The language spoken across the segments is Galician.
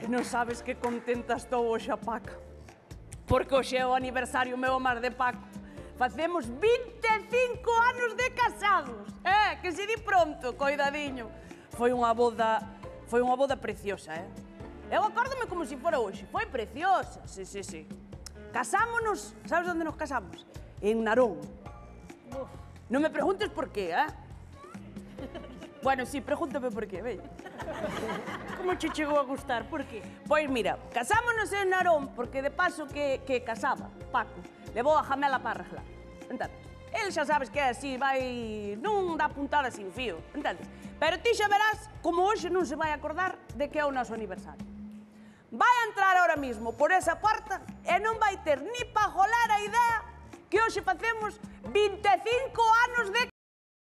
non sabes que contenta estou hoxe, Paca. Porque hoxe é o aniversario meu máis de Paco. Facemos 25 anos de casados. Que se di pronto, coidadiño. Foi unha boda preciosa, Eu acórdome como se fora hoxe. Foi preciosa, sí. Casámonos, sabes onde nos casamos? En Narón. Non me preguntes por qué, Bueno, sí, pregúntame por qué, veña. Como che chegou a gustar? Por qué? Pois mira, casámonos en Narón porque de paso que casaba, Paco, levou a Jamela para arreglar, entendes? El xa sabes que é así, vai... non dá puntada sin fío, entendes? Pero ti xa verás como hoxe non se vai acordar de que é o noso aniversario. Vai a entrar ahora mismo por esa porta e non vai ter ni pa jolar a idea que hoxe facemos 25 anos de...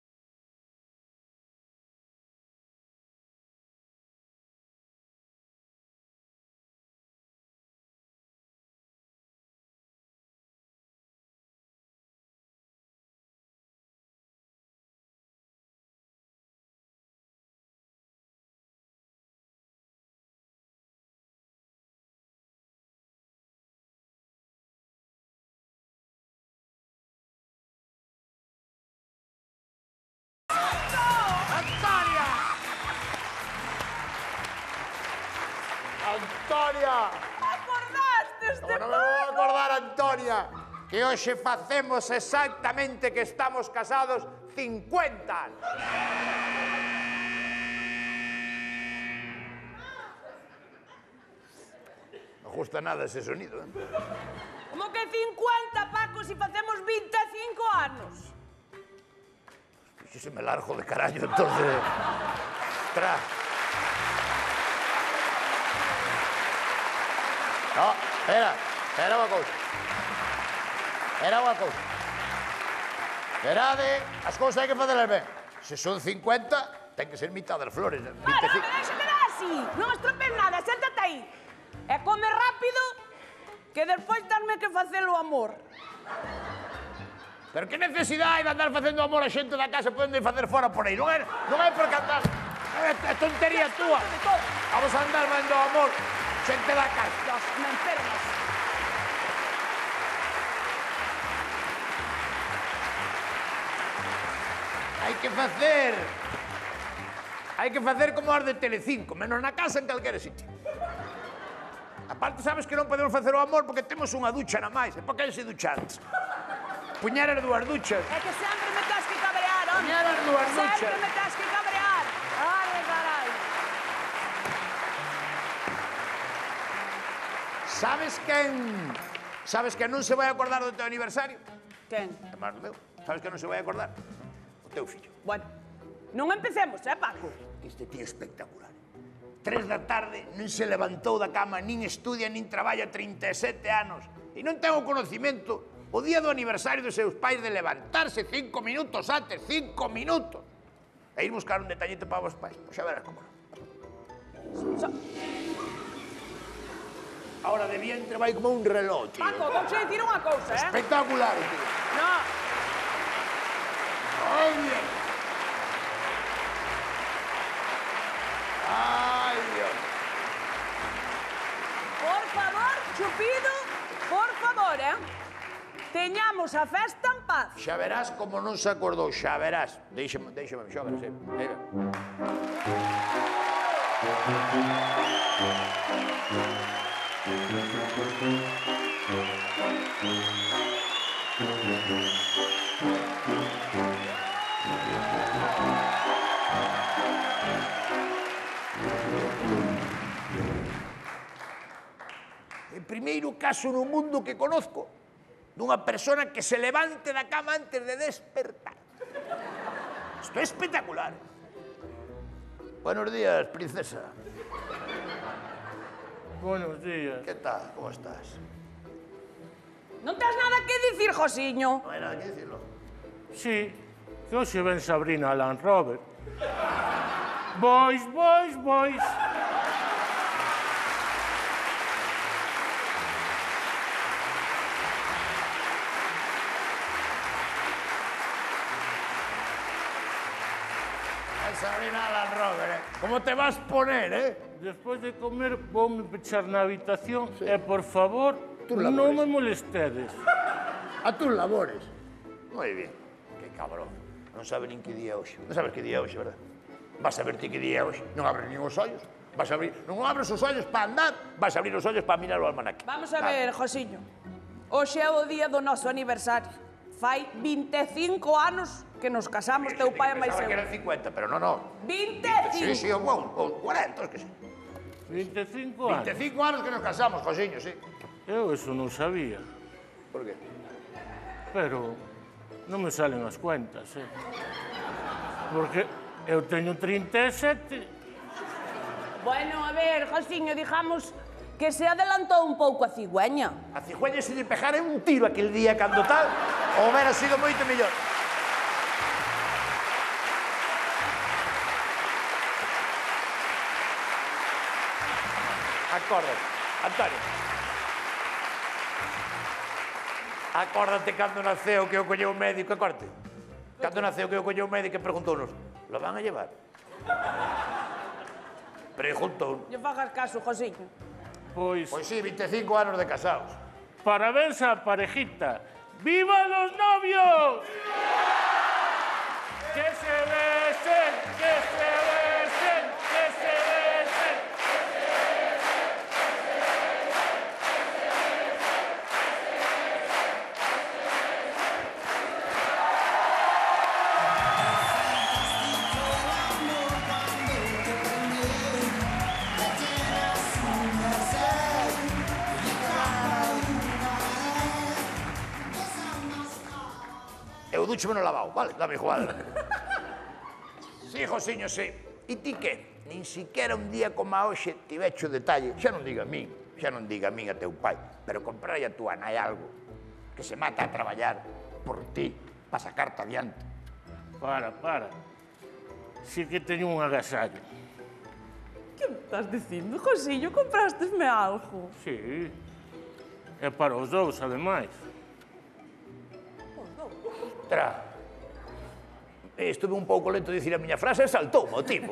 Antonia! Acordastes de Non me vou acordar, Antonia, que hoxe facemos exactamente que estamos casados 50 anos. Non gusta nada ese sonido, Como que 50, Paco, si facemos 25 anos? Fíxese-me largo de carallo, entonces... Tra. No, espera unha cousa. Esperade, as cousas hai que facelas ben. Se son 50, ten que ser mitad das flores. 25. Déxame así, non estropees nada, séntate aí. E come rápido, que despois tarme que facer o amor. Pero que necesidade de andar facendo amor a xente da casa podendo ir facer fora por aí? Non é porque andar... É tontería túa. Vamos a andar vendo amor xente da casa. Dios, me enfermas. Hai que facer como as de Telecinco, menos na casa en calquera sitio. Aparte, sabes que non podemos facer o amor porque temos unha ducha na máis. E por que se duchantes? Puñar as dúas duchas. É que sempre me tens que cabrear, home. Puñar as dúas duchas. Sempre me tens que cabrear. Ai, carai. Sabes quen non se vai acordar do teu aniversario? Quen? Hermano meu. Sabes quen non se vai acordar? O teu fillo. Bueno, non empecemos, Paco? Este tío espectacular. 3 da tarde non se levantou da cama, nin estudia, nin traballa 37 anos. E non ten o conocimento o día do aniversario dos seus pais de levantarse 5 minutos antes, 5 minutos. E ir buscar un detallito para vos pais. Pois xa verás como non. Ahora de vientre vai como un reloj, tío. Paco, vou xe dicir unha cousa, Espectacular, tío. No. Ai, Dios. Ai, Dios. Por favor, Chupido, por favor, teñamos a festa en paz. Xa verás como non se acordou, xa verás. Deixame, xogas, Mira. O primeiro caso no mundo que conozco dunha persona que se levante da cama antes de despertar. Isto é espectacular. Buenos días, princesa. Buenos días. ¿Qué tal? ¿Cómo estás? Non tes nada que dicir, Josiño? No hay nada que decirlo. Sí, que hoxe ven Sabrina Land Rover. Boys, boys, boys. Sabrina Land Rover, eh? Como te vas poner, eh? Despois de comer, voume pechar na habitación e, por favor, Tus non labores. me molestedes. A tus labores. Moi bien. Que cabrón. Non sabe nin que día é hoxe. Non sabes que día é hoxe, verdad? Vas a ver ti que día é hoxe. Non abres nin os ollos. Vas a abrir... Non abres os ollos para andar, vas a abrir os ollos para mirar o almanaque. Vamos a ver, Josiño. Hoxe é o día do noso aniversario. Fai 25 anos que nos casamos, teu pai e máis Pensaba eu. que eran 50, pero non. 25! Sí, ou 40, os que sí. 25 anos. 25 anos que nos casamos, Josiño, sí. Eu eso non sabía, Por qué? pero non me salen as cuentas, Porque eu teño 37. Bueno, a ver, Josiño, digamos que se adelantou un pouco a cigüeña. A cigüeña se lle pegara un tiro aquel día cando tal, ou hubiera sido moito mellor. Acórdate, Antonio. Acórdate cando naceu que eu colleu o médico, acórdate. Cando naceu que eu colleu o médico e preguntounos, lo van a llevar? Preguntou. Lle fagas caso, Josiño. Pois, Pois sí, 25 anos de casados. parabéns á parejita. ¡Viva los novios! ¡Que se besen! ¡Que se besen! ¡Que se besen! Eu ducho no lavabo, vale? Dame igual. Sí, Josiño, sí. E ti que? Nin siquiera un día como a hoxe tivecho detalle, xa non diga a min a teu pai, pero comprarlle a túa nai algo que se mata a traballar por ti, para sacarte adiante. Para. Sí que teño un agasallo. Que me estás dicindo, Josiño? Comprastesme algo? Sí. É para os dous, ademais. Tra. Estuve un pouco lento de dicir a miña frase e saltou o tipo.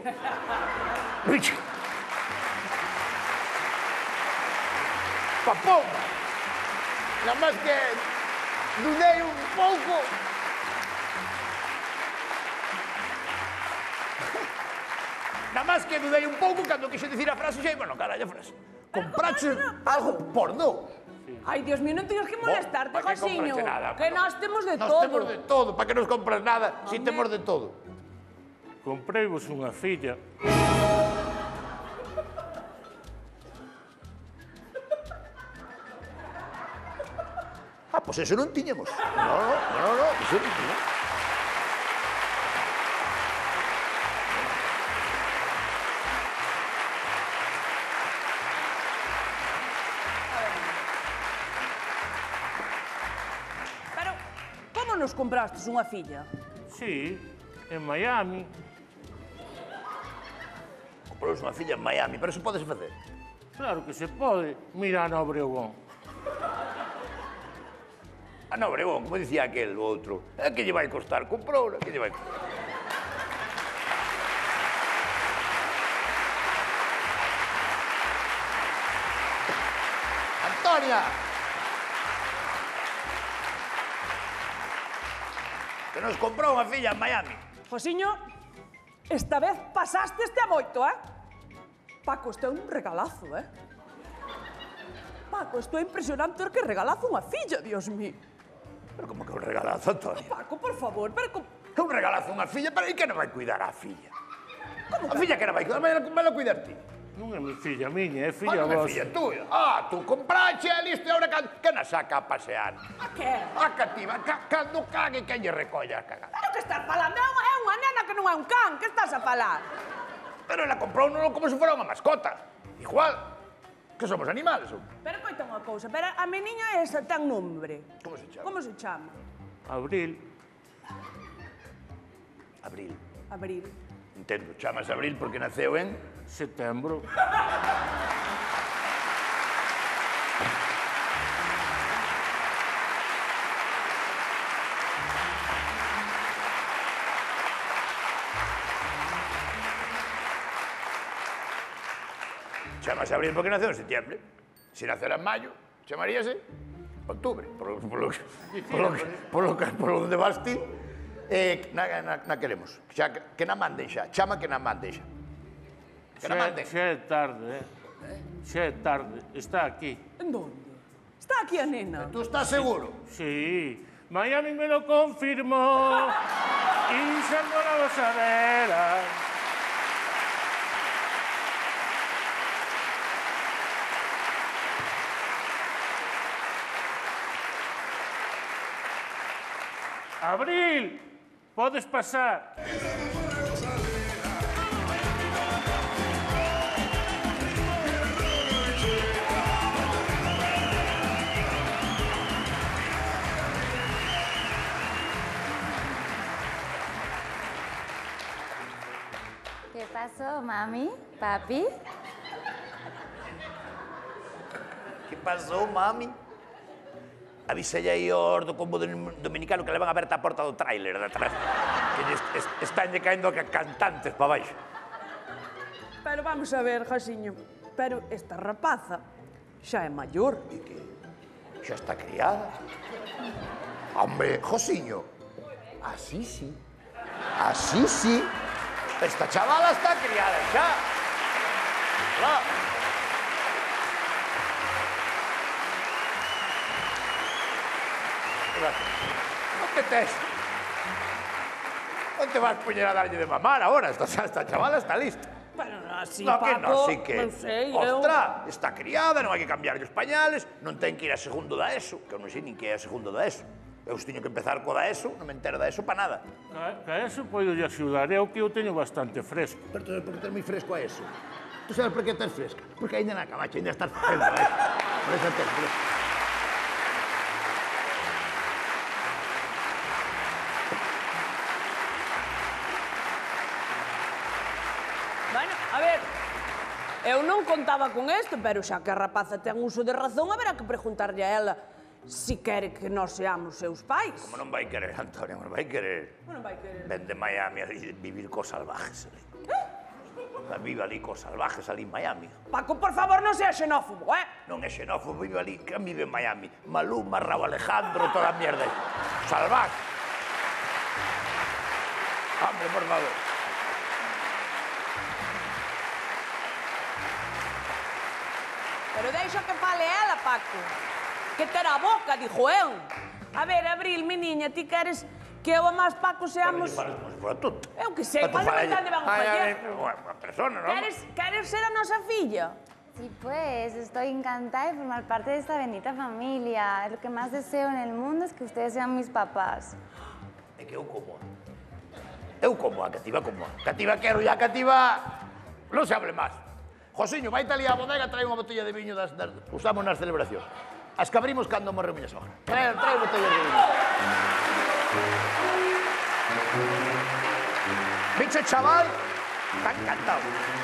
Papoma. Nada máis que dudei un pouco. Nada máis que dudei un pouco cando quixo dicir a frase, xa, bueno, carallo, a frase. Comprache algo por dous. Ai, Dios mío, non tengas que molestarte, ¿Para qué Josiño. compraste nada? Que nós temos de Nós todo. temos de todo. Para que nos compras nada si Home. temos de todo? Compreivos unha filla. Ah, pois eso non tiñemos. No, eso non tiñemos. Pero, como nos comprastes unha filla? Sí, en Miami. Compramos unha filla en Miami, pero eso podese facer. Claro que se pode. Mira na Obregón. Ah, no, Obregón, como dicía aquel o outro. Que lle vai costar? Comprou, que lle vai costar? Antonia! Que nos comprou unha filla en Miami. Josiño, esta vez pasaste a moito, Paco, isto é un regalazo, Paco, isto é impresionante que regalazo unha filla, Dios mío. Pero como que un regalazo, Antonia? Paco, por favor, pero É un regalazo unha filla, pero e que non vai cuidar a filla? A filla que non vai cuidar? Vai a cuidar ti? Non é mi filla miña, é filla Non é vosa. filla tuya. Ah, tú comprache a listo e ahora que na saca a pasear. a que? A cativa, cando cague que lle recolla a cagar. Pero que estás falando? É unha nena que non é un can, que estás a falar? Pero ela comprou non como se fora unha mascota. Igual, que somos animales. Pero coita unha cousa, pero a meniña esa ten nombre. Como se chama? Como se chama? Abril. Abril. Abril. Entendo, chamas Abril porque naceu en... Setembro. Chamase abril porque naceu en septiembre. Se nacera en maio, chamaríase octubre. Por onde vas ti, na queremos. Que na manden xa. Chama que na manden xa. Que na manden. Xa é tarde, Xa é tarde. Está aquí. En donde? Está aquí a nena. Tú estás seguro? Sí. Miami me lo confirmó. Y salvo la gozadera. Abril, podes pasar. ¿Qué pasó, mami? ¿Papi? Que pasou, mami? Avisei aí aos do combo dominicano que levan aberta a porta do tráiler de atrás. Que estánlle caendo cantantes pa baixo. Pero vamos a ver, Josiño. Pero esta rapaza xa é maior. E que? Xa está criada. Hombre, Josiño, así sí. Así sí. Esta chavala está criada xa. Claro. Non te tes. Non te vas poñer a darlle de mamar ahora. Esta chavala está lista. Pero así, No, que Paco, no, sí que... non sei, eu... Ostra, está criada, non hai que cambiarlle os pañales, non ten que ir a segundo da ESO, que eu non sei nin que é a segundo da ESO. Eu teño que empezar co da ESO, non me entero da ESO pa nada. A eso podo lle axudar, é o que eu teño bastante fresco. Pero tú sabes por que tens moi fresco a ESO? Tú sabes por que tens fresca? Porque ainda na camacha, ainda estás facendo a ESO. Por eso tens fresco. Bueno, a ver, eu non contaba con isto, pero xa que a rapaza ten uso de razón, haberá que preguntarlle a ela si quere que nós seamos seus pais. Como non vai querer, Antonio, non vai querer. Non vai querer. Ven de Miami a vivir cos salvajes. Vive ali cos salvajes ali en Miami. Paco, por favor, non sea xenófobo, Non é xenófobo, vive ali, que vive en Miami. Maluma, Raúl Alejandro, toda a mierda. Salvaje. Hombre, por favor. Pero deixa que fale ela, Paco. Que terá a boca, dixo eu. A ver, Abril, mi niña, ti queres que eu e máis Paco seamos... Falas como se fora tonta. Eu que sei, fala mental de van a faller. Unha persona, non? Queres ser a nosa filla? Sí, pues, estoy encantada de formar parte de esta bendita familia. Lo que más deseo en el mundo es que ustedes sean mis papás. É que eu como. Eu como a cativa como. Cativa quero e a cativa non se hable máis. Josiño, vai ali á bodega, trae unha botella de viño das usamos nas celebracións. As que abrimos cando morreu miña sogra. Trae botella de viño. Bicho chaval, está encantado.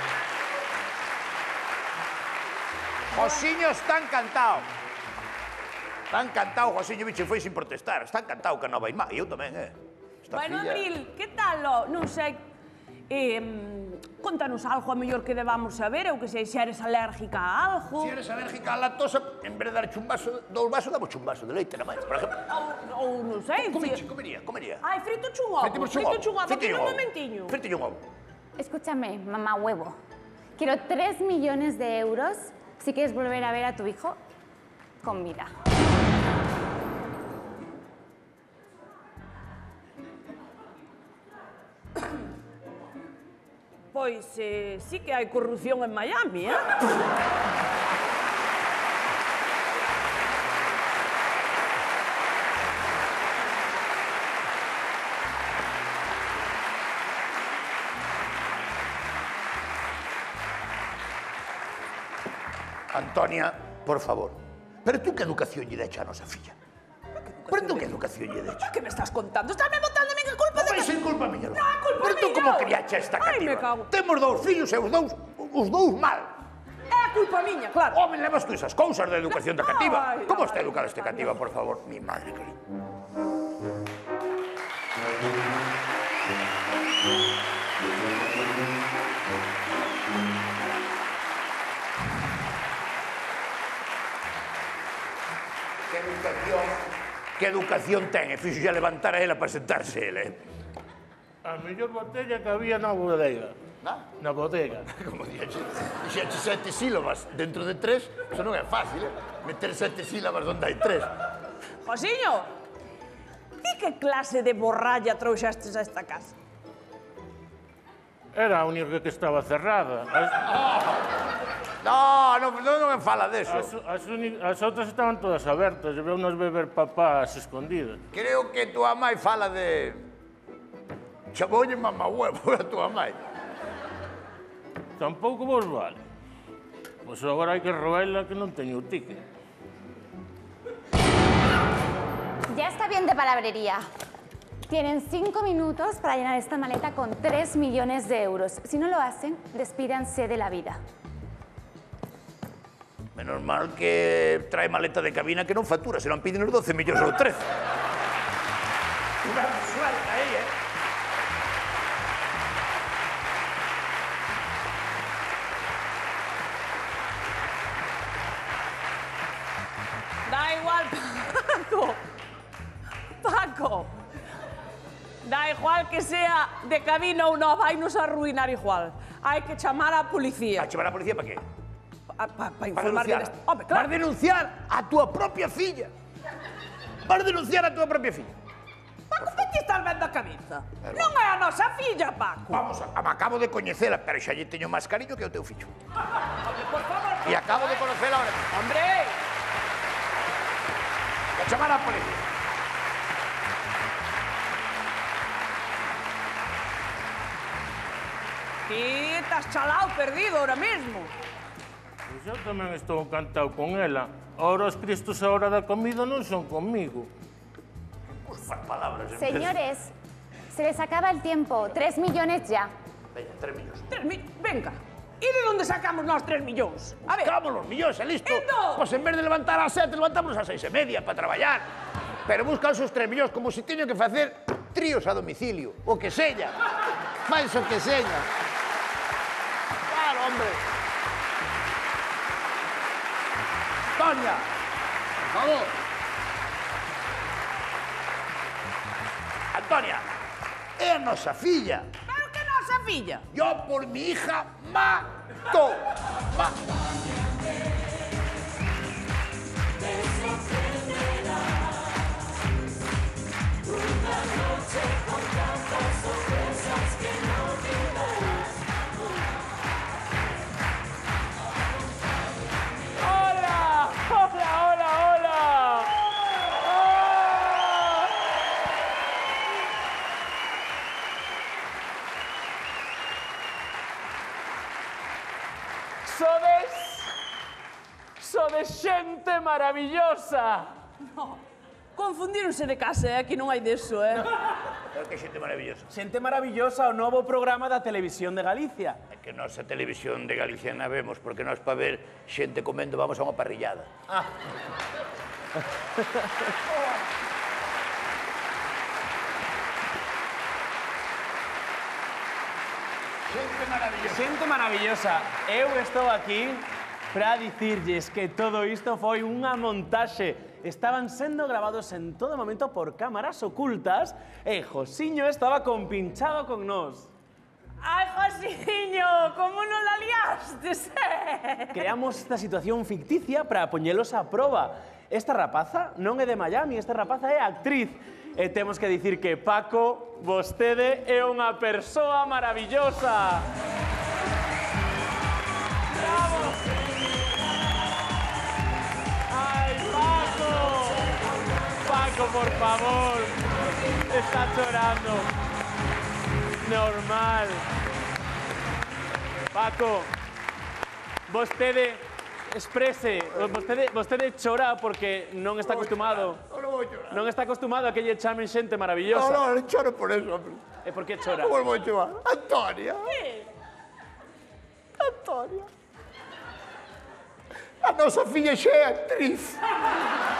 Josiño está encantado. Está encantado, Josiño, bicho, foi sin protestar. Está encantado que a nova irmá. E eu tamén, Esta Bueno, filla... Abril, que tal, non sei... Contanos algo a mellor que debamos saber, eu que sei, se eres alérgica a algo... Se eres alérgica a lactosa, en vez de darche un vaso, dous vasos, damos un vaso de leite na máis, por exemplo. Ou non sei... Comería. Ai, frito chun ovo, aquí un momentiño. Frito un ovo. Escúchame, mamá huevo. Quiero 3 millones de euros si quieres volver a ver a tu hijo con vida. Pois sí que hai corrupción en Miami, Antonia, por favor. Pero tú que educación lle decha a nosa filla? Pero tú que educación lle decha? Que me estás contando? Estás me botando a mí que culpa de... Vai ser culpa miña. Non, culpa Pero tú miña. como criacha esta Ai, cativa? me cago. Temos dous fillos e os dous mal. É culpa miña, claro. Home, levas tú esas cousas de educación da cativa. Ai, Como ai, está educada esta cativa, por favor? Mi madre querida. Que educación ten? E fixo xa levantar a ela para sentarse ele. A mellor botella que había na bodega. Na bodega. Como dixeche 7 sílabas dentro de 3, eso non é fácil, meter 7 sílabas onde hai 3. Josiño, ti que clase de borralla trouxastes a esta casa? Era a única que estaba cerrada. Non me fala deso. As outras estaban todas abertas. E veunos beber papás escondidas. Creo que tua mãe fala de... Chamoulle mamá huevo a tua mãe. Tampouco vos vale. Pois agora hai que roela que non teño ticket. Ya está bien de palabrería. Tienen 5 minutos para llenar esta maleta con 3 millones de euros. Si no lo hacen, despídanse de la vida. Menos mal que trae maleta de cabina que non factura, se non piden os 12 millóns ou 13. Unha suelta aí, Da igual, Paco. Da igual que sea de cabina ou non, vai nos arruinar igual. Hai que chamar a policía. A chamar a policía para qué? Para informar denunciar. Home, claro. Vas denunciar a túa propia filla. Vas denunciar a túa propia filla. Paco, que ti estás vendo a cabeza? Non é a nosa filla, Paco. Vamos, acabo de coñecela, pero xa lle teño máis cariño que o teu fillo. Home, por favor. E acabo de conocela ahora mismo. Hombre, A chamar a policía. ti estás chalao perdido ahora mismo. Pois eu tamén estou encantado con ela. Ahora os cristos a hora da comida non son comigo. Usar palabras. Señores, se les acaba el tiempo. 3 millones ya. Venga, 3 millóns. Venga, e de onde sacamos nós 3 millóns? A ver, Sacamos los millóns, e listo. Endo. Pois en vez de levantar ás 7, levantamos ás 6:30 para traballar. Pero buscan os 3 millóns como se teño que facer tríos a domicilio. O que sella. Mais o que sella. Claro, hombre. Toña, por favor. Antonia, é a nosa filla. pero que nosa filla? Yo por mi hija mato. Hola! Hola, hola, hola! Sodes xente maravillosa! Confundíronse de casa, aquí non hai deso, Pero que xente maravillosa. Xente maravillosa, o novo programa da Televisión de Galicia. É que nosa televisión de Galicia na vemos, porque nós para ver xente comendo vamos a unha parrillada. Xente maravillosa. Xente maravillosa. Eu estou aquí para dicirlles que todo isto foi unha montaxe. Estaban sendo grabados en todo momento por cámaras ocultas e Josiño estaba compinchado con nós. Ai, Josiño, como non la liastes, Creamos esta situación ficticia para poñelos a proba. Esta rapaza non é de Miami, esta rapaza é actriz. E temos que dicir que Paco, vostede é unha persoa maravillosa. Bravo! Ai, Paco! Paco, por favor. Está chorando. Normal. Paco, vostede exprese, vostede chora porque non está acostumado. Non vou chorar. Non está acostumado a que lle chamen xente maravillosa. Non choro por eso, hombre. E por que chora? Non vou chorar. Antonia. Antonia. A nosa filla xa é actriz.